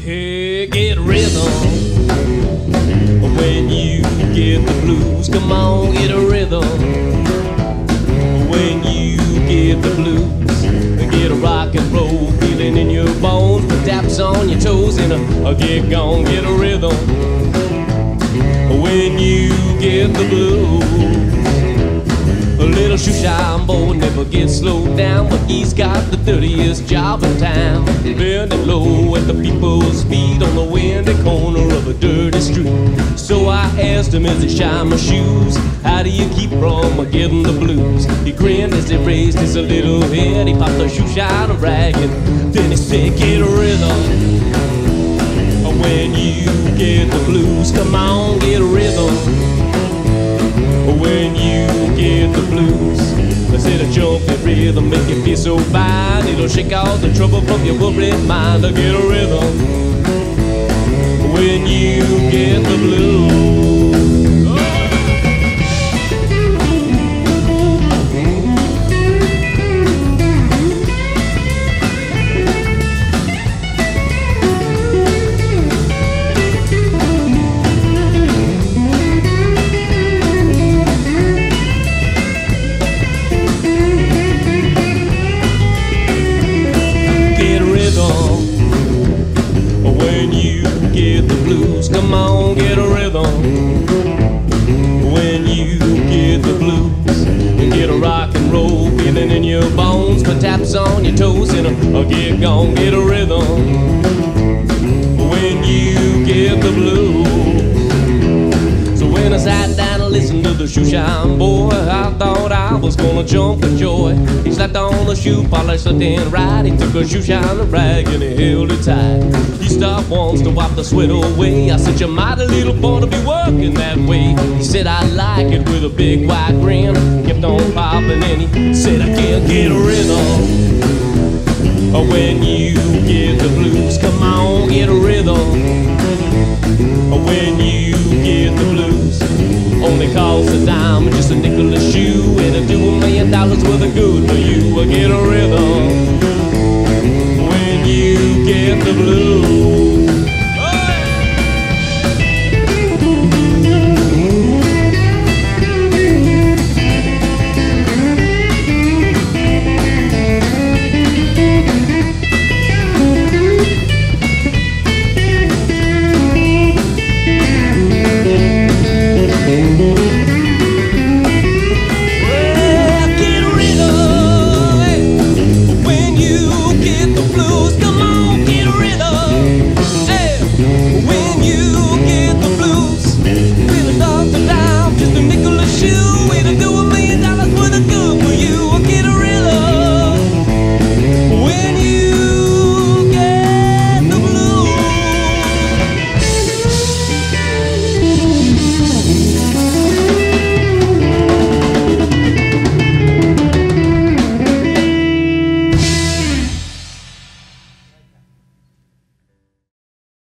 Hey, get rhythm when you get the blues. Come on, get a rhythm when you get the blues. Get a rock and roll feeling in your bones, put taps on your toes and get gone. Get a rhythm when you get the blues. A little shoeshine boy never gets slowed down, but he's got the dirtiest job in town. Bending low at the people's feet on the windy corner of a dirty street. So I asked him as he shined my shoes, how do you keep from getting the blues? He grinned as he raised his little head. He popped a shoeshine rag and then he said, get a rhythm when you get the blues. Come on, get a rhythm when you get the blues. I said a jumpy rhythm make you feel so fine. It'll shake all the trouble from your worried mind. I get a rhythm when you get the blues. When you get the blues, come on, get a rhythm. When you get the blues, and get a rock and roll feeling in your bones, put taps on your toes and get gone. Get a rhythm when you get the blues. So when I sat down and listened to the shoeshine boy, I thought I was gonna jump with joy. He slapped on the shoe polish, left and right. He took a shoeshine rag and he held it tight. He stopped once to wipe the sweat away. I said, you're mighty little boy to be working that way. He said, I like it with a big wide grin. Kept on popping and he said, I can't get a rhythm when you get the blues. Come on, get a rhythm when you get the blues. Only costs a dime and just a nickel a shoe, and a $2 million worth of good for you. I get a rhythm when you get the blues. Just a nickel a shoe, way to do it.